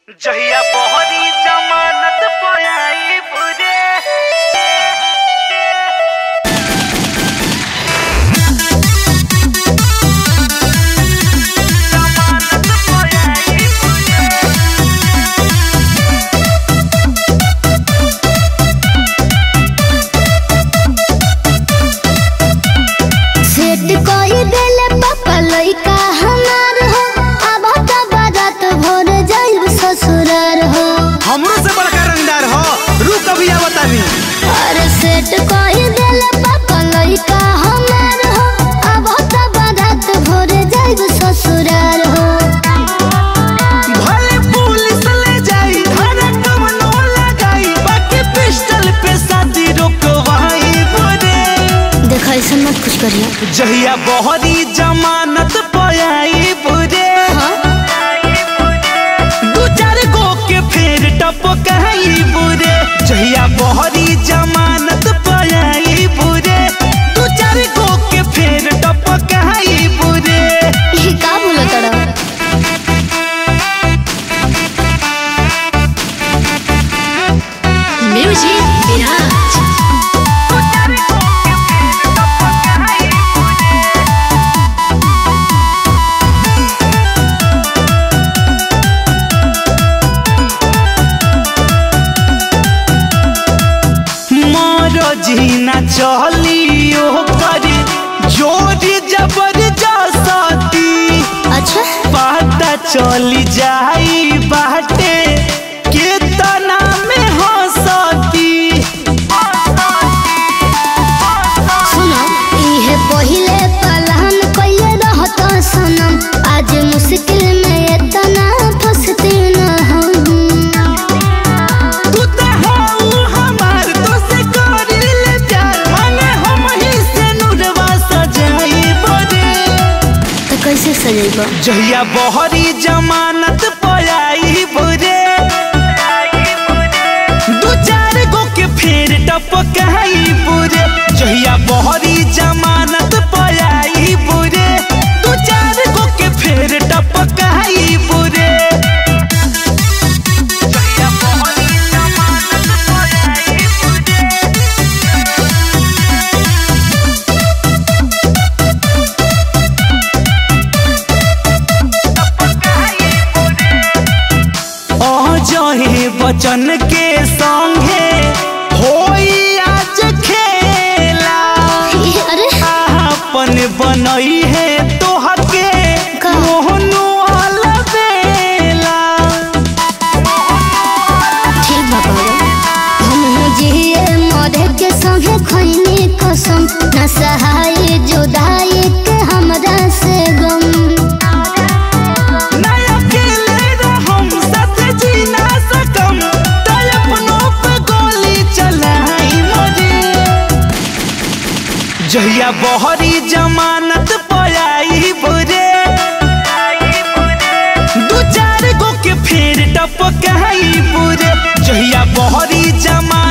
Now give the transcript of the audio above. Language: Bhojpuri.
जहिया बहरी जमानत पयाई बुरे जमानत पयाई सेट कोई देले पापा लइका हमार हो अब त बारात भर जाइब ससुरार हो। हमरो से बड़का रंगदार हो रुक अभी आवतानी। अरे सेट कोई देले पापा लइका हमार हो अब त बारात भर जाइब ससुरार हो। भले पुलिस ले जाई धारा कमनो लगाई बाकी पिस्टल पे शादी रोकवाई बोरे। देखा ऐसा मत कुछ करिए। जहिया बहरी जमानत पयाई बुरे दू चार गो के फिर टपकाई बुरे। जहिया बहरी जमानत पयाई बुरे दू चार गो के फिर टपकाई बुरे। ये का बोला तड़ा? म्यूजिक विराज जीना चलियो करे जोरी जबरदस्ती। अच्छा पता चली जाई बाटे कितना में हंसती। सुनो इहे पहिले पलान कइले रहत सनम आज मुश्किल में इतना फंसती न हम। तू तो हऊ हमार तो से करिल प्यार माने हम ही से नुरवा सजाई बरे। तो कैसे सजेबा? जहिया बहरी जमानत पयाई बुरे दू चार गो के फिर टपकाई बुरे। जहिया बहरी जमानत पयाई बुरे दू चार गो के फिर टपकाई बुरे। जहिया बहरी जमानत पयाई जहे बचन के संगे होई आज खेला। अरे अपन बनई है तोहर के का? मोहनु अलबेला। ठीक बाबा हम जिए मरे के संगे खैनी कसम न सहाय जुदाई के हमरा से गम। जहिया बहरी जमानत पयाई बुरे दू चार गो के फिर टपकाई बुरे। जहिया बहरी जमानत